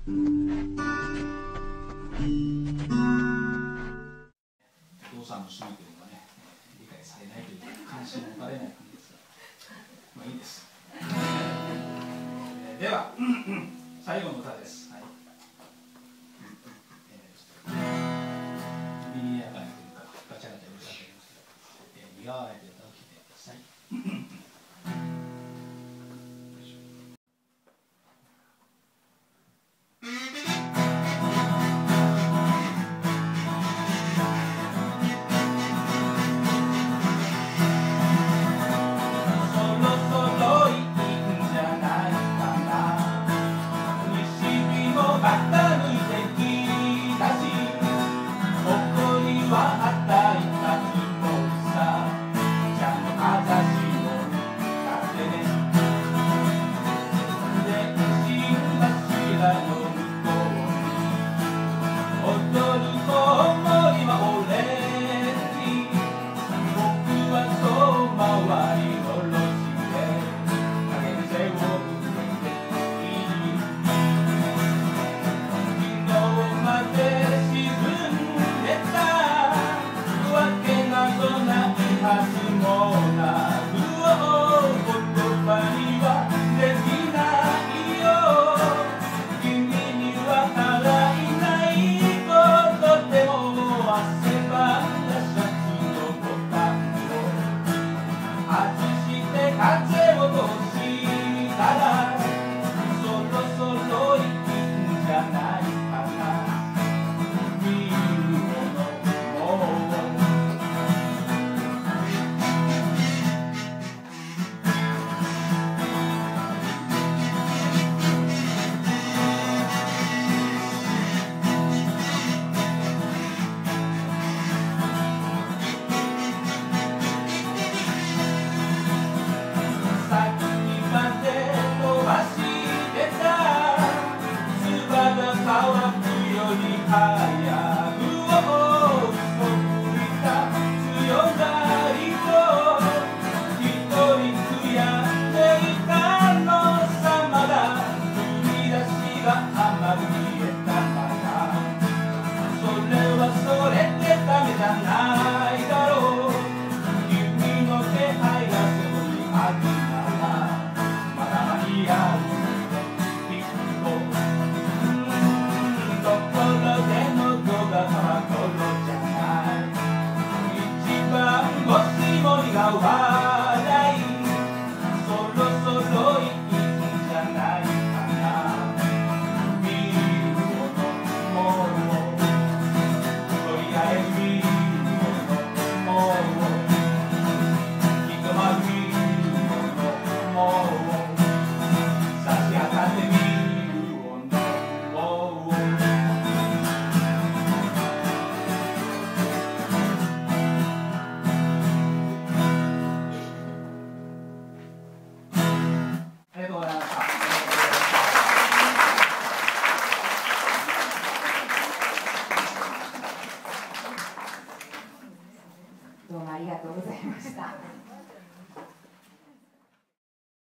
お父さんの趣味というのがね、理解されないという関心を持たれない感じですが、まあいいです。では最後の歌です。はい、耳にやかにというかガチャガチャうるさくなりますけど、苦笑いという歌を聴いてください。はい。